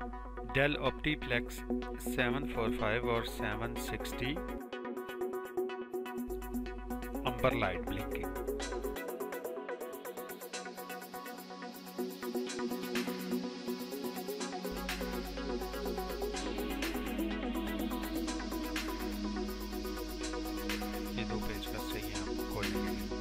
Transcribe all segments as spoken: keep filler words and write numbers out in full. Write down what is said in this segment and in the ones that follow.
Dell Optiplex seven forty-five और seven sixty umber light blinking। ये दो पेज का सही है आपको खोलने के लिए।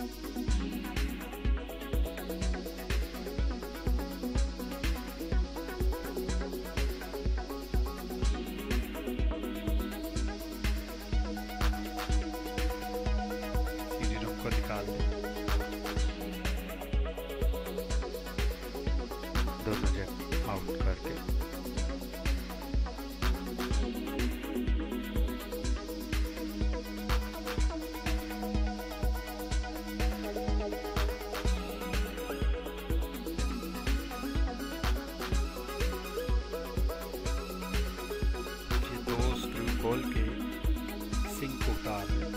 को निकाल दें, दोनों जगह आउट करके ये दो स्क्रू खोल के सिंक को उतार दें।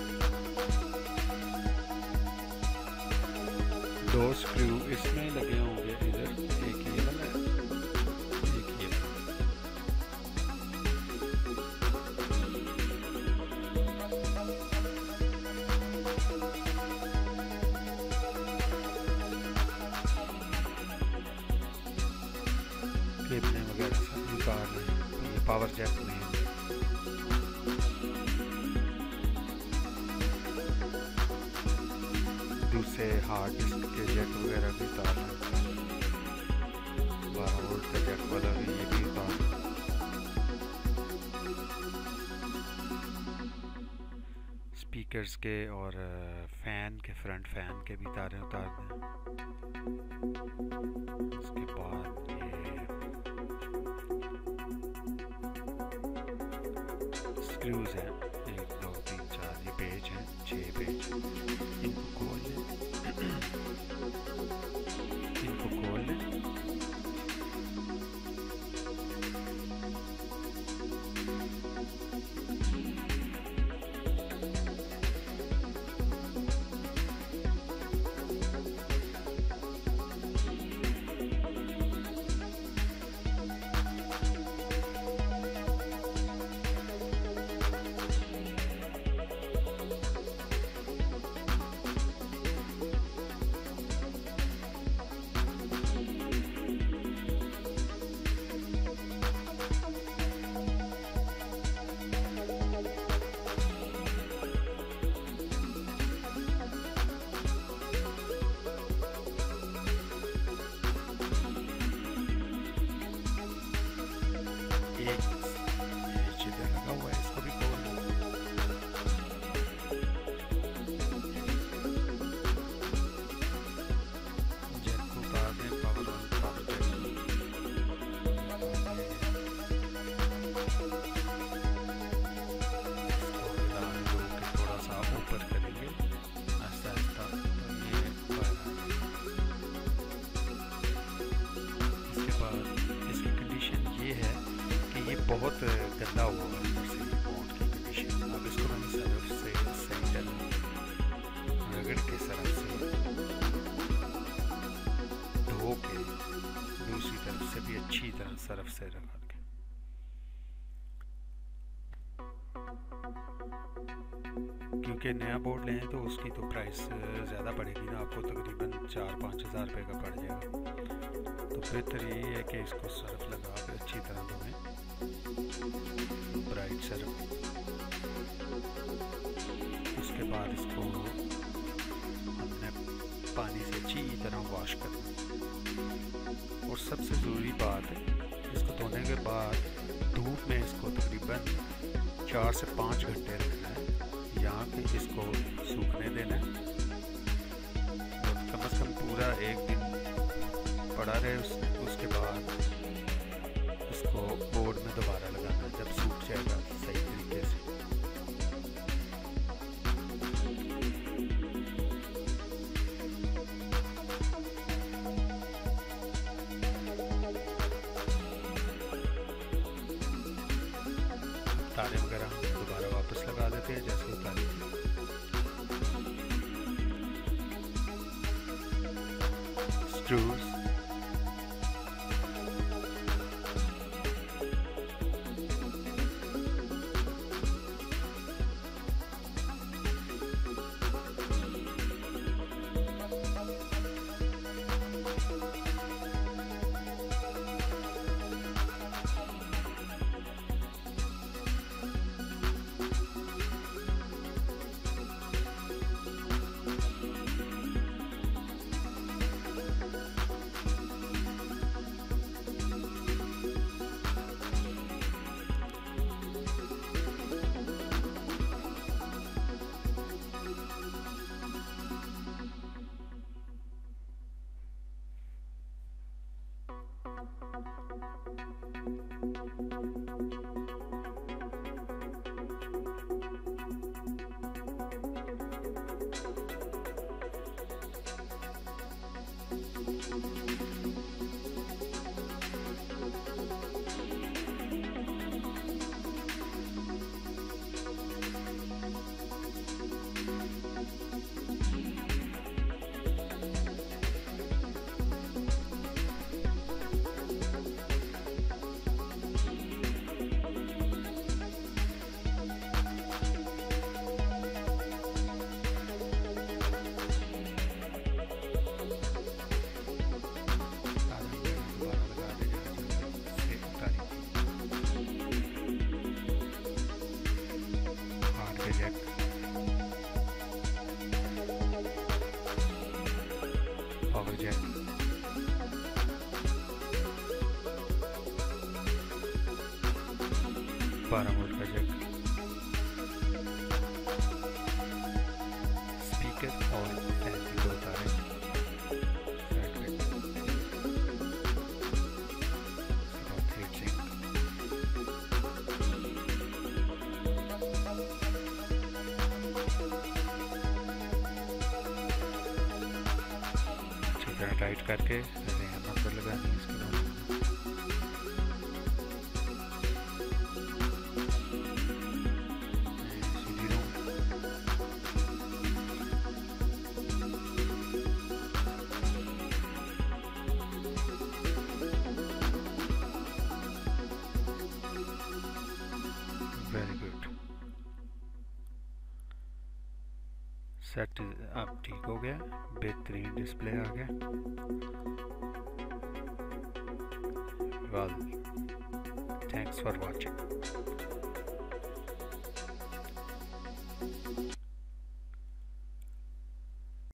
दो स्क्रू इसमें लगे होंगे, इधर एक ये वाला एक ये। क्लिप वगैरह सब निकाल रहे हैं। ये पावर जैक में है। दूसरे हार्ड डिस्क के जैक वगैरह भी उतार हैं। बारह वोल्ट का जैक वाला भी ये भी उतार। स्पीकर्स के और फैन के, फ्रंट फैन के भी तारें उतार दें। उसके बाद ये स्क्रूज हैं, एक दो तीन चार, ये पेज हैं, छः पेज। इनको खोल लें, इनको खोल लें। बहुत गंदा हुआ है से बोर्ड की कंडीशन। अब इसको मैंने सरफ से सही तरह रगड़ के सरफ से धो के दूसरी तरफ से भी अच्छी तरह सरफ से रगड़ के, क्योंकि नया बोर्ड लें तो उसकी तो प्राइस ज़्यादा पड़ेगी ना, आपको तकरीबन चार पाँच हज़ार रुपये का पड़ जाएगा। तो बेहतर यही है कि इसको सरफ लगा कर अच्छी तरह धोएं, ब्राइट सरफ। उसके बाद इसको हमने पानी से अच्छी तरह वॉश करना। और सबसे ज़रूरी बात है, इसको धोने के बाद धूप में इसको तकरीबन चार से पाँच घंटे रखना है, यहाँ पे इसको सूखने देना है। कम से कम पूरा एक दिन पड़ा रहे, उस, उसके बाद इसको बोर्ड में दोबारा लगाना जब सूख जाएगा सही तरीके से। तारे वगैरह दोबारा वापस लगा देते हैं जैसे उतारी थी। स्क्रूज बारह वोल्ट का जैक, स्पीकर और फैन की दो तारें, टाइट करके नंबर लगानी है इसके बाद। वेरी गुड, सेट अब ठीक हो गया, बेहतरीन डिस्प्ले आ गया। Well, thanks for watching.